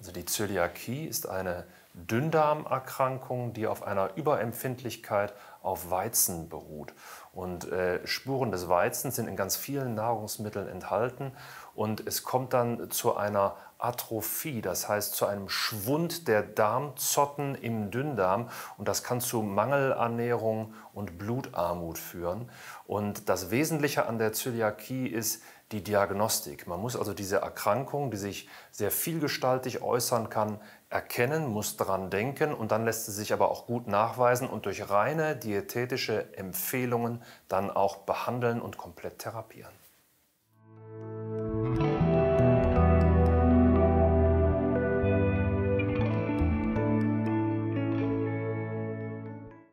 Also die Zöliakie ist eine Dünndarmerkrankung, die auf einer Überempfindlichkeit auf Weizen beruht. Und Spuren des Weizens sind in ganz vielen Nahrungsmitteln enthalten. Und es kommt dann zu einer Atrophie, das heißt zu einem Schwund der Darmzotten im Dünndarm. Und das kann zu Mangelernährung und Blutarmut führen. Und das Wesentliche an der Zöliakie ist die Diagnostik. Man muss also diese Erkrankung, die sich sehr vielgestaltig äußern kann, erkennen, muss daran denken und dann lässt sie sich aber auch gut nachweisen und durch reine diätetische Empfehlungen dann auch behandeln und komplett therapieren.